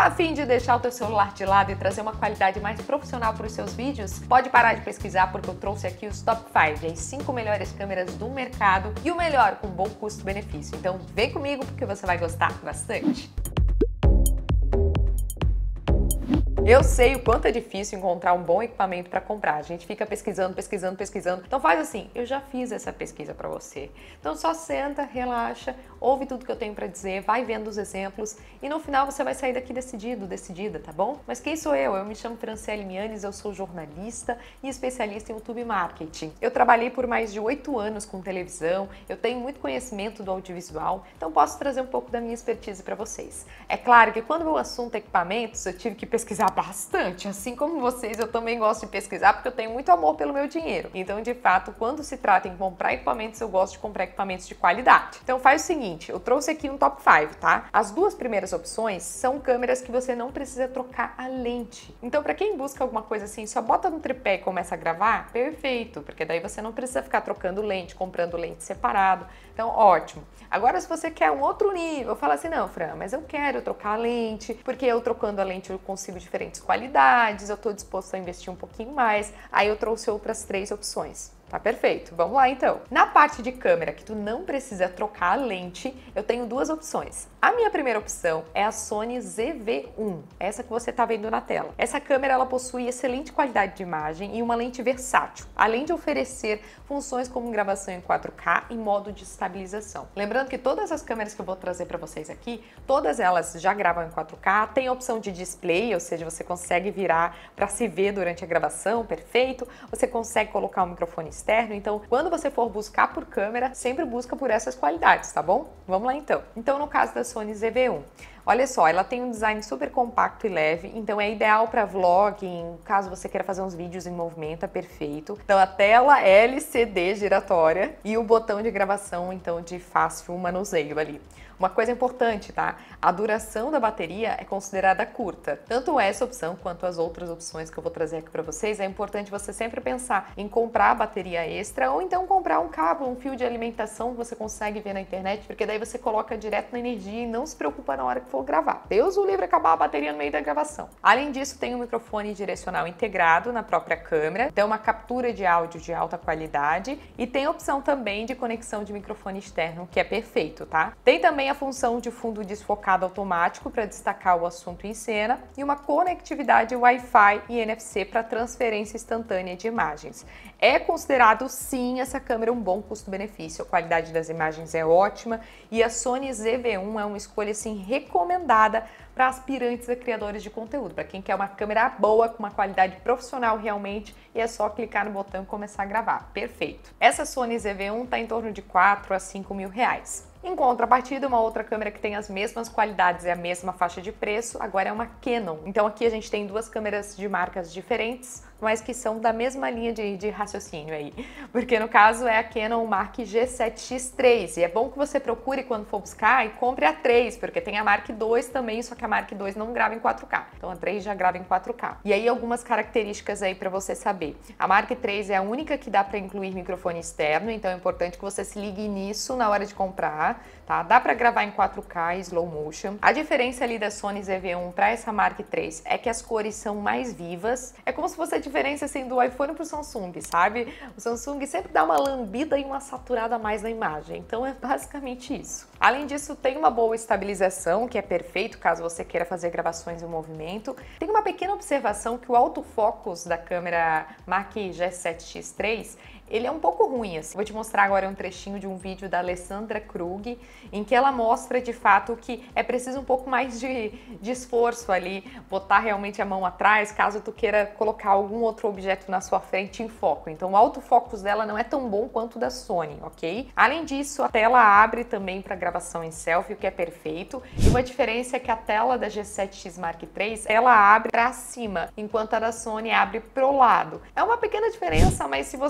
Tá a fim de deixar o teu celular de lado e trazer uma qualidade mais profissional para os seus vídeos? Pode parar de pesquisar porque eu trouxe aqui os top 5, as 5 melhores câmeras do mercado e o melhor com bom custo-benefício. Então vem comigo porque você vai gostar bastante. Eu sei o quanto é difícil encontrar um bom equipamento para comprar. A gente fica pesquisando. Então faz assim, eu já fiz essa pesquisa para você. Então só senta, relaxa, ouve tudo que eu tenho para dizer, vai vendo os exemplos e no final você vai sair daqui decidido, decidida, tá bom? Mas quem sou eu? Eu me chamo Franciele Mianes, eu sou jornalista e especialista em YouTube Marketing. Eu trabalhei por mais de 8 anos com televisão, eu tenho muito conhecimento do audiovisual, então posso trazer um pouco da minha expertise para vocês. É claro que quando o assunto é equipamentos, eu tive que pesquisar bastante, assim como vocês, eu também gosto de pesquisar porque eu tenho muito amor pelo meu dinheiro. Então, de fato, quando se trata em comprar equipamentos, eu gosto de comprar equipamentos de qualidade. Então, faz o seguinte, eu trouxe aqui um top 5, tá? As duas primeiras opções são câmeras que você não precisa trocar a lente. Então, para quem busca alguma coisa assim, só bota no tripé e começa a gravar, perfeito, porque daí você não precisa ficar trocando lente, comprando lente separado. Então, ótimo. Agora, se você quer um outro nível, fala assim, não, Fran, mas eu quero trocar a lente, porque eu trocando a lente eu consigo diferentes qualidades, eu estou disposto a investir um pouquinho mais. Aí eu trouxe outras 3 opções. Tá perfeito, vamos lá então. Na parte de câmera que tu não precisa trocar a lente, eu tenho 2 opções. A minha primeira opção é a Sony ZV-1, essa que você tá vendo na tela. Essa câmera ela possui excelente qualidade de imagem e uma lente versátil, além de oferecer funções como gravação em 4K e modo de estabilização. Lembrando que todas as câmeras que eu vou trazer para vocês aqui, todas elas já gravam em 4K, tem a opção de display, ou seja, você consegue virar para se ver durante a gravação, perfeito. Você consegue colocar um microfone externo, então quando você for buscar por câmera, sempre busca por essas qualidades, tá bom? Vamos lá então. Então no caso da Sony ZV-1, olha só, ela tem um design super compacto e leve, então é ideal para vlogging, caso você queira fazer uns vídeos em movimento, é perfeito. Então a tela LCD giratória e o botão de gravação, então de fácil manuseio ali. Uma coisa importante, tá? A duração da bateria é considerada curta. Tanto essa opção quanto as outras opções que eu vou trazer aqui para vocês, é importante você sempre pensar em comprar a bateria extra ou então comprar um cabo, um fio de alimentação que você consegue ver na internet, porque daí você coloca direto na energia e não se preocupa na hora que for gravar. Deus o livre acabar a bateria no meio da gravação. Além disso, tem um microfone direcional integrado na própria câmera, tem uma captura de áudio de alta qualidade e tem a opção também de conexão de microfone externo, que é perfeito, tá? Tem também a função de fundo desfocado automático para destacar o assunto em cena e uma conectividade Wi-Fi e NFC para transferência instantânea de imagens. É considerado sim essa câmera um bom custo-benefício, a qualidade das imagens é ótima e a Sony ZV-1 é uma escolha assim recomendada para aspirantes a criadores de conteúdo, para quem quer uma câmera boa, com uma qualidade profissional realmente, e é só clicar no botão e começar a gravar. Perfeito! Essa Sony ZV-1 está em torno de 4 a 5 mil reais. Em contrapartida, uma outra câmera que tem as mesmas qualidades e a mesma faixa de preço, agora é uma Canon. Então aqui a gente tem 2 câmeras de marcas diferentes, mas que são da mesma linha de raciocínio aí. Porque no caso é a Canon Mark G7X III. E é bom que você procure quando for buscar e compre a 3, porque tem a Mark II também, só que a Mark II não grava em 4K. Então a 3 já grava em 4K. E aí algumas características aí para você saber. A Mark III é a única que dá para incluir microfone externo, então é importante que você se ligue nisso na hora de comprar, tá? Dá para gravar em 4K e slow motion. A diferença ali da Sony ZV-1 para essa Mark III é que as cores são mais vivas. É como se fosse a diferença assim do iPhone pro Samsung, sabe? O Samsung sempre dá uma lambida e uma saturada a mais na imagem. Então é basicamente isso. Além disso, tem uma boa estabilização, que é perfeito caso você queira fazer gravações em movimento. Tem uma pequena observação que o autofocus da câmera Mark G7X III, ele é um pouco ruim, assim. Vou te mostrar agora um trechinho de um vídeo da Alessandra Krug, em que ela mostra de fato que é preciso um pouco mais de esforço ali, botar realmente a mão atrás, caso tu queira colocar algum outro objeto na sua frente em foco. Então o autofocus dela não é tão bom quanto o da Sony, ok? Além disso, a tela abre também para gravação em selfie, o que é perfeito. E uma diferença é que a tela da G7X Mark III, ela abre para cima, enquanto a da Sony abre pro lado. É uma pequena diferença, mas se você gosta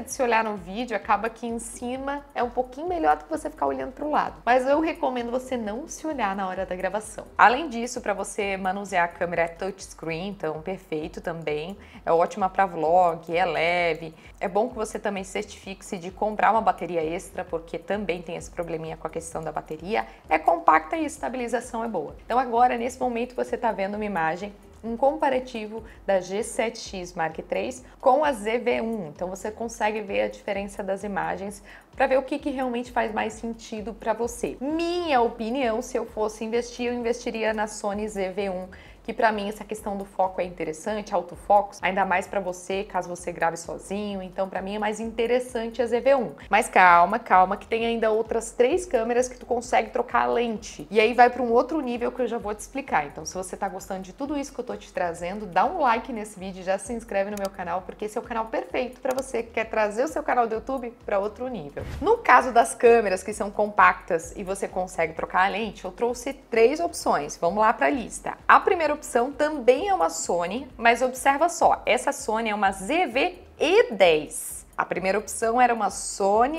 de se olhar no vídeo, acaba que em cima é um pouquinho melhor do que você ficar olhando para o lado. Mas eu recomendo você não se olhar na hora da gravação. Além disso, para você manusear a câmera é touchscreen, então perfeito também. É ótima para vlog, é leve. É bom que você também certifique-se de comprar uma bateria extra, porque também tem esse probleminha com a questão da bateria. É compacta e a estabilização é boa. Então agora, nesse momento, você está vendo uma imagem, um comparativo da G7X Mark III com a ZV-1. Então você consegue ver a diferença das imagens para ver o que realmente faz mais sentido para você. Minha opinião, se eu fosse investir, eu investiria na Sony ZV-1, que para mim essa questão do foco é interessante, autofocus, ainda mais para você, caso você grave sozinho, então para mim é mais interessante a ZV-1. Mas calma, calma, que tem ainda outras 3 câmeras que tu consegue trocar a lente. E aí vai para um outro nível que eu já vou te explicar. Então se você tá gostando de tudo isso que eu tô te trazendo, dá um like nesse vídeo, já se inscreve no meu canal, porque esse é o canal perfeito para você que quer trazer o seu canal do YouTube para outro nível. No caso das câmeras que são compactas e você consegue trocar a lente, eu trouxe 3 opções. Vamos lá para a lista. A primeira opção também é uma Sony, mas observa só, essa Sony é uma ZV-E10. A primeira opção era uma Sony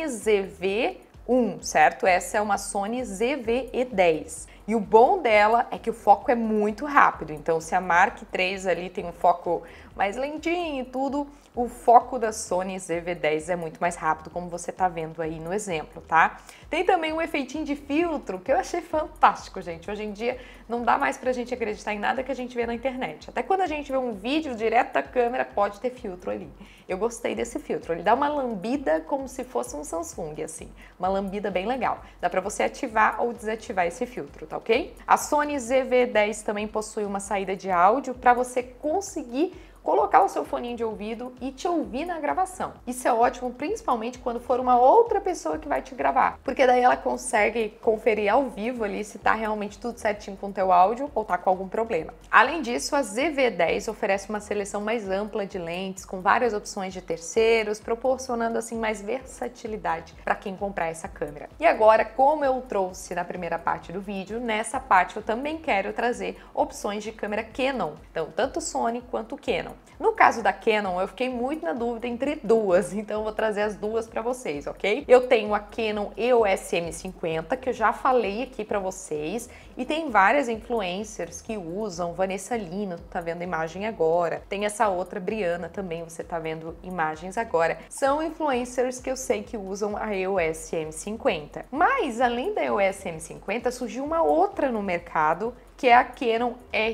ZV-1, certo? Essa é uma Sony ZV-E10. E o bom dela é que o foco é muito rápido. Então, se a Mark III ali tem um foco mais lentinho e tudo, o foco da Sony ZV-10 é muito mais rápido, como você tá vendo aí no exemplo, tá? Tem também um efeitinho de filtro que eu achei fantástico, gente. Hoje em dia não dá mais pra gente acreditar em nada que a gente vê na internet. Até quando a gente vê um vídeo direto da câmera, pode ter filtro ali. Eu gostei desse filtro. Ele dá uma lambida como se fosse um Samsung, assim. Uma lambida bem legal. Dá pra você ativar ou desativar esse filtro, tá ok? A Sony ZV-10 também possui uma saída de áudio para você conseguir colocar o seu foninho de ouvido e te ouvir na gravação. Isso é ótimo, principalmente quando for uma outra pessoa que vai te gravar, porque daí ela consegue conferir ao vivo ali se tá realmente tudo certinho com o teu áudio ou tá com algum problema. Além disso, a ZV-10 oferece uma seleção mais ampla de lentes, com várias opções de terceiros, proporcionando assim mais versatilidade para quem comprar essa câmera. E agora, como eu trouxe na primeira parte do vídeo, nessa parte eu também quero trazer opções de câmera Canon, então tanto Sony quanto Canon. No caso da Canon, eu fiquei muito na dúvida entre duas, então eu vou trazer as duas para vocês, ok? Eu tenho a Canon EOS M50, que eu já falei aqui para vocês, e tem várias influencers que usam, Vanessa Lino, tá vendo a imagem agora, tem essa outra Briana também, você tá vendo imagens agora. São influencers que eu sei que usam a EOS M50. Mas, além da EOS M50, surgiu uma outra no mercado, que é a Canon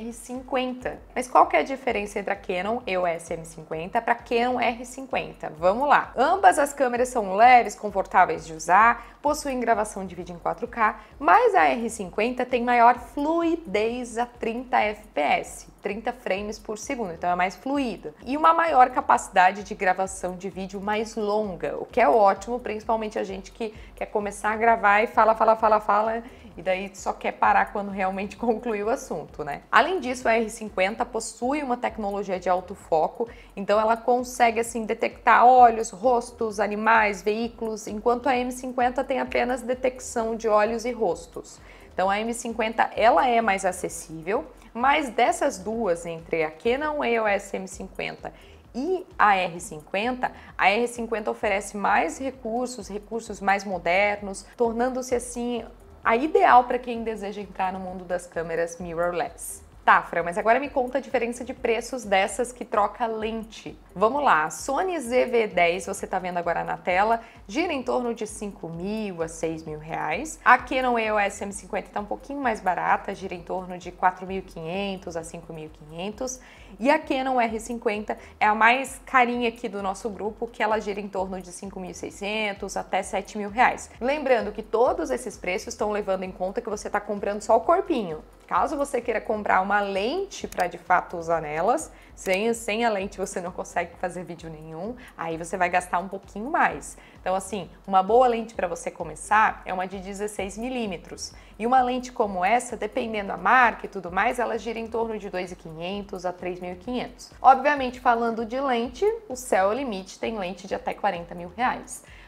R50. Mas qual que é a diferença entre a Canon EOS M50 para a Canon R50? Vamos lá! Ambas as câmeras são leves, confortáveis de usar, possuem gravação de vídeo em 4K, mas a R50 tem maior fluidez a 30 fps, 30 frames por segundo, então é mais fluida. E uma maior capacidade de gravação de vídeo mais longa, o que é ótimo, principalmente a gente que quer começar a gravar e fala, e daí só quer parar quando realmente concluir o assunto, né? Além disso, a R50 possui uma tecnologia de autofoco, então ela consegue assim detectar olhos, rostos, animais, veículos, enquanto a M50 tem apenas detecção de olhos e rostos. Então a M50 ela é mais acessível, mas dessas duas, entre a Canon EOS M50 e a R50 oferece mais recursos mais modernos, tornando-se assim a ideal para quem deseja entrar no mundo das câmeras mirrorless. Tá, Fran, mas agora me conta a diferença de preços dessas que troca lente. Vamos lá, a Sony ZV-10, você tá vendo agora na tela, gira em torno de 5.000 a 6.000 reais. A Canon EOS M50 tá um pouquinho mais barata, gira em torno de 4.500 a 5.500. E a Canon R50 é a mais carinha aqui do nosso grupo, que ela gira em torno de 5.600 até 7.000 reais. Lembrando que todos esses preços estão levando em conta que você está comprando só o corpinho. Caso você queira comprar uma lente para de fato usar nelas, sem a lente você não consegue fazer vídeo nenhum, aí você vai gastar um pouquinho mais. Então assim, uma boa lente para você começar é uma de 16 milímetros. E uma lente como essa, dependendo da marca e tudo mais, ela gira em torno de 2.500 a 3.500. Obviamente, falando de lente, o céu é o limite, tem lente de até 40.000 reais.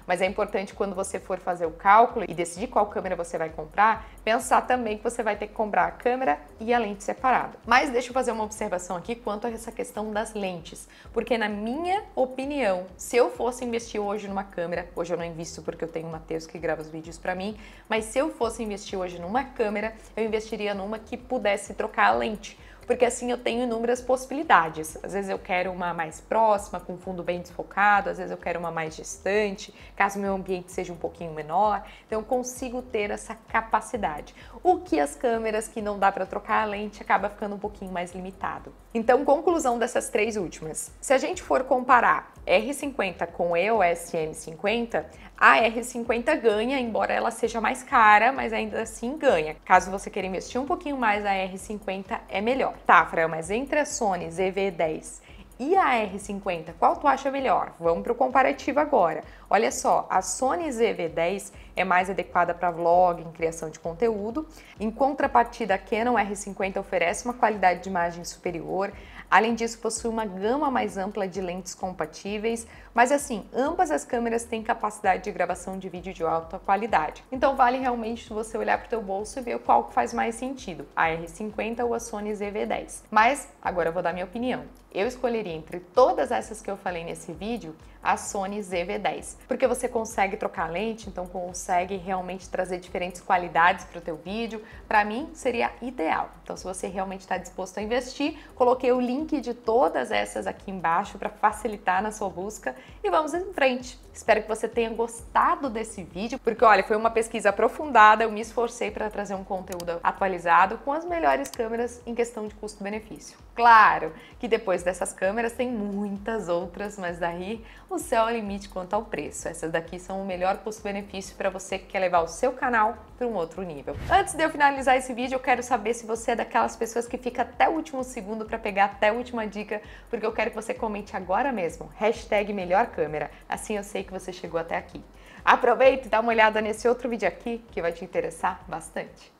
Mas é importante quando você for fazer o cálculo e decidir qual câmera você vai comprar, pensar também que você vai ter que comprar a câmera e a lente separada. Mas deixa eu fazer uma observação aqui quanto a essa questão das lentes, porque na minha opinião, se eu fosse investir hoje numa câmera, hoje eu não invisto porque eu tenho o Matheus que grava os vídeos para mim, mas se eu fosse investir hoje numa câmera, eu investiria numa que pudesse trocar a lente, porque assim eu tenho inúmeras possibilidades. Às vezes eu quero uma mais próxima, com fundo bem desfocado, às vezes eu quero uma mais distante, caso meu ambiente seja um pouquinho menor, então eu consigo ter essa capacidade. O que as câmeras que não dá para trocar a lente acaba ficando um pouquinho mais limitado. Então, conclusão dessas três últimas. Se a gente for comparar R50 com EOS M50, a R50 ganha, embora ela seja mais cara, mas ainda assim ganha. Caso você queira investir um pouquinho mais, a R50 é melhor. Tá, Frael, mas entre a Sony ZV-10 e a R50, qual tu acha melhor? Vamos para o comparativo agora. Olha só, a Sony ZV-10 é mais adequada para vlog, em criação de conteúdo. Em contrapartida, a Canon R50 oferece uma qualidade de imagem superior. Além disso, possui uma gama mais ampla de lentes compatíveis, mas assim, ambas as câmeras têm capacidade de gravação de vídeo de alta qualidade. Então vale realmente você olhar para o teu bolso e ver qual faz mais sentido, a R50 ou a Sony ZV-10. Mas agora eu vou dar minha opinião. Eu escolheria entre todas essas que eu falei nesse vídeo, a Sony ZV-10, porque você consegue trocar lente, então consegue realmente trazer diferentes qualidades para o teu vídeo. Para mim, seria ideal. Então, se você realmente está disposto a investir, coloquei o link de todas essas aqui embaixo para facilitar na sua busca e vamos em frente. Espero que você tenha gostado desse vídeo, porque olha, foi uma pesquisa aprofundada, eu me esforcei para trazer um conteúdo atualizado com as melhores câmeras em questão de custo-benefício. Claro que depois dessas câmeras tem muitas outras, mas daí o céu é o limite quanto ao preço. Essas daqui são o melhor custo-benefício para você que quer levar o seu canal para um outro nível. Antes de eu finalizar esse vídeo, eu quero saber se você é daquelas pessoas que fica até o último segundo para pegar até a última dica, porque eu quero que você comente agora mesmo, #melhorcâmera. Assim eu sei que você chegou até aqui. Aproveita e dá uma olhada nesse outro vídeo aqui que vai te interessar bastante.